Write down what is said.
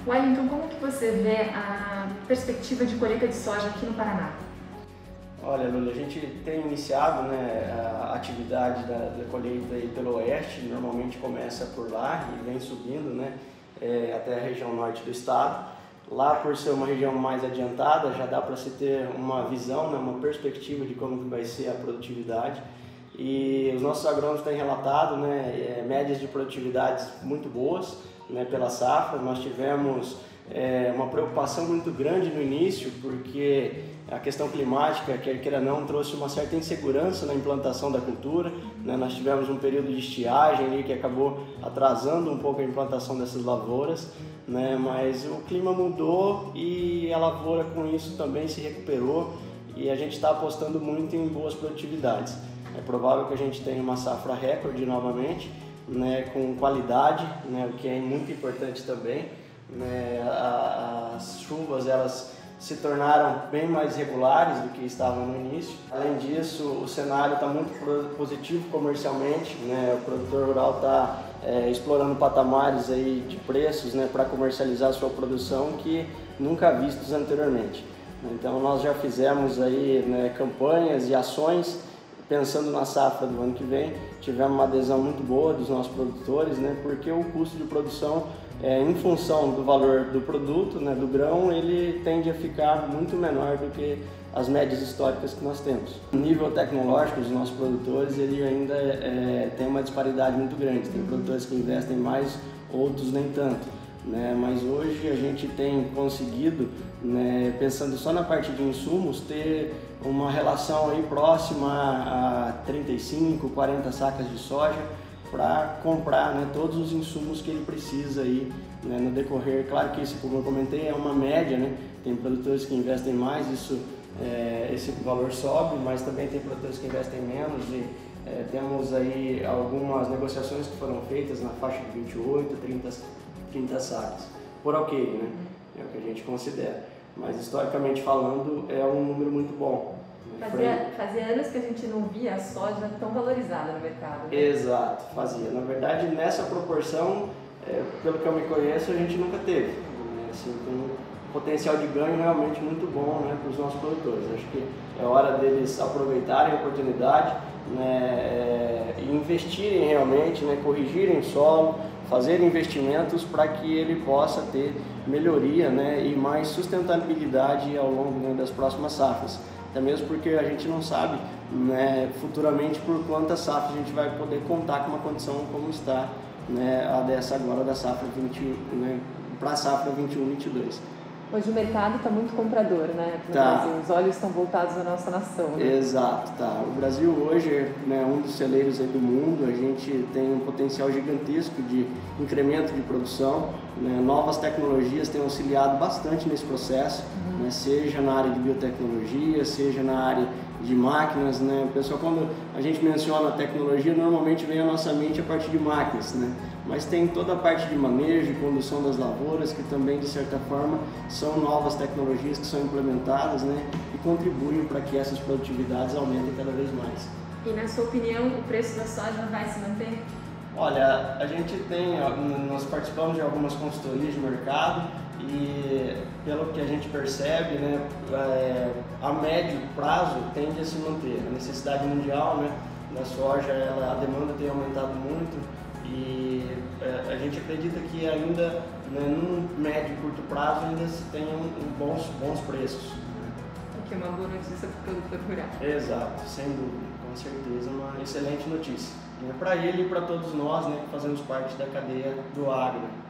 Wellington, como que você vê a perspectiva de colheita de soja aqui no Paraná? Olha, Lula, a gente tem iniciado, né, a atividade da colheita aí pelo oeste, normalmente começa por lá e vem subindo, né, até a região norte do estado. Lá, por ser uma região mais adiantada, já dá para se ter uma visão, né, uma perspectiva de como que vai ser a produtividade. E os nossos agrônomos têm relatado, né, médias de produtividades muito boas, né, pela safra. Nós tivemos uma preocupação muito grande no início, porque a questão climática, quer queira não, trouxe uma certa insegurança na implantação da cultura, né? Nós tivemos um período de estiagem ali que acabou atrasando um pouco a implantação dessas lavouras, né? Mas o clima mudou e a lavoura com isso também se recuperou e a gente está apostando muito em boas produtividades. É provável que a gente tenha uma safra recorde novamente, né? Com qualidade, né? O que é muito importante também, né? As chuvas, elas se tornaram bem mais regulares do que estavam no início. Além disso, o cenário está muito positivo comercialmente, né? O produtor rural está explorando patamares aí de preços, né, para comercializar a sua produção que nunca vistos anteriormente. Então nós já fizemos aí, né, campanhas e ações pensando na safra do ano que vem. Tivemos uma adesão muito boa dos nossos produtores, né, porque o custo de produção, em função do valor do produto, né, do grão, ele tende a ficar muito menor do que as médias históricas que nós temos. No nível tecnológico dos nossos produtores, ele ainda tem uma disparidade muito grande. Tem produtores que investem mais, outros nem tanto, né? Mas hoje a gente tem conseguido, né, pensando só na parte de insumos, ter uma relação aí próxima a 35, 40 sacas de soja para comprar, né, todos os insumos que ele precisa aí, né, no decorrer. Claro que isso, como eu comentei, é uma média, né? Tem produtores que investem mais, esse valor sobe, mas também tem produtores que investem menos e temos aí algumas negociações que foram feitas na faixa de 28, 30 sacas por alqueire, né? É o que a gente considera, mas historicamente falando é um número muito bom. Fazia anos que a gente não via a soja tão valorizada no mercado, né? Exato, fazia. Na verdade, nessa proporção, pelo que eu me conheço, a gente nunca teve, né? Assim, tem um potencial de ganho realmente muito bom, né, para os nossos produtores. Acho que é hora deles aproveitarem a oportunidade, né, e investirem realmente, né, corrigirem o solo, fazer investimentos para que ele possa ter melhoria, né, e mais sustentabilidade ao longo, né, das próximas safras. Até mesmo porque a gente não sabe, né, futuramente por quantas safras a gente vai poder contar com uma condição como está, né, a dessa agora da safra 21, né, para a safra 21/22. Hoje o mercado está muito comprador, né, no Brasil. Os olhos estão voltados à nossa nação, né? Exato, tá. O Brasil hoje é, né, um dos celeiros aí do mundo. A gente tem um potencial gigantesco de incremento de produção, né? Novas tecnologias têm auxiliado bastante nesse processo, né? Seja na área de biotecnologia, seja na área de máquinas, né? O pessoal, quando a gente menciona tecnologia, normalmente vem à nossa mente a partir de máquinas, né? Mas tem toda a parte de manejo e condução das lavouras, que também, de certa forma, são novas tecnologias que são implementadas, né, e contribuem para que essas produtividades aumentem cada vez mais. E, na sua opinião, o preço da soja vai se manter? Olha, a gente nós participamos de algumas consultorias de mercado e, pelo que a gente percebe, né, a médio prazo tende a se manter. A necessidade mundial, né, da soja, a demanda tem aumentado muito. E a gente acredita que ainda, né, no médio e curto prazo ainda se tenham bons preços. O que é uma boa notícia para o produtor rural. Exato, sem dúvida, com certeza, uma excelente notícia, né, para ele e para todos nós, né, que fazemos parte da cadeia do agro.